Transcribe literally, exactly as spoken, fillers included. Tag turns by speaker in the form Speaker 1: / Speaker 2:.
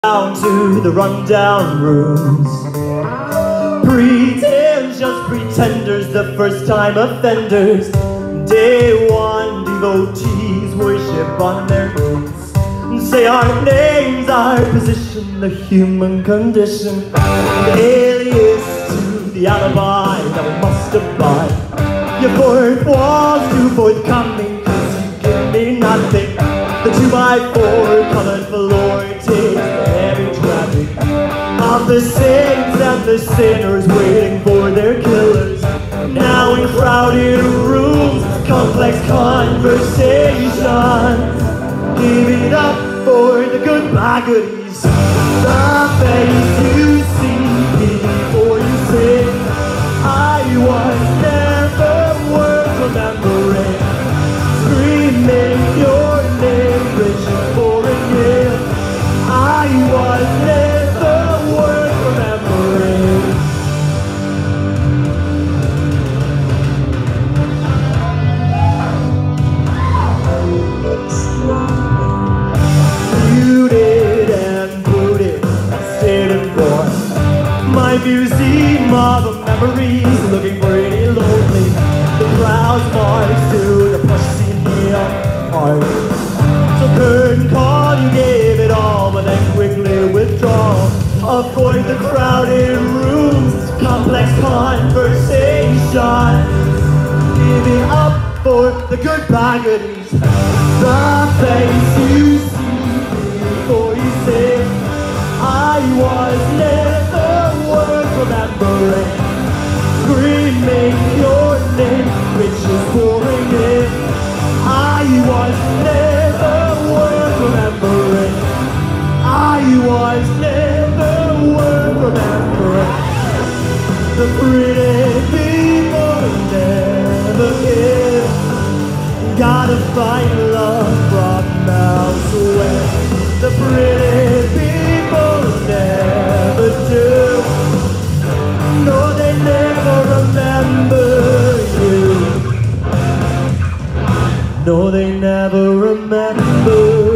Speaker 1: Down to the rundown rooms. Pretend, just pretenders, the first time offenders. Day one devotees worship on their knees. Say our names, our position, the human condition. Alias to the alibi that we must abide. Your fourth wall's too forthcoming, cause you give me nothing. The two by four colored floor takes the heavy traffic of the saints and the sinners waiting for their killers. Now in crowded rooms, complex conversations. Give it up for the goodbye goodies. The face you see before you say, I was never worth remembering. Screaming your name, reaching for a gift. I was never worth remembering. Muted and booted, sitting for my museum of memories, looking pretty lonely. The crowds march to the plush scene art. So curtain call, you gave it all, but then quickly withdraw. Avoid the crowded rooms, complex conversation. Giving up for the goodbye goodies. The face you see before you say, I was never worth remembering. Screaming your name, riches pouring in. I was never worth remembering. I was never worth remembering. The pretty people never give. Gotta find love from elsewhere. The pretty people never do. No, they never remember you. No, they never remember.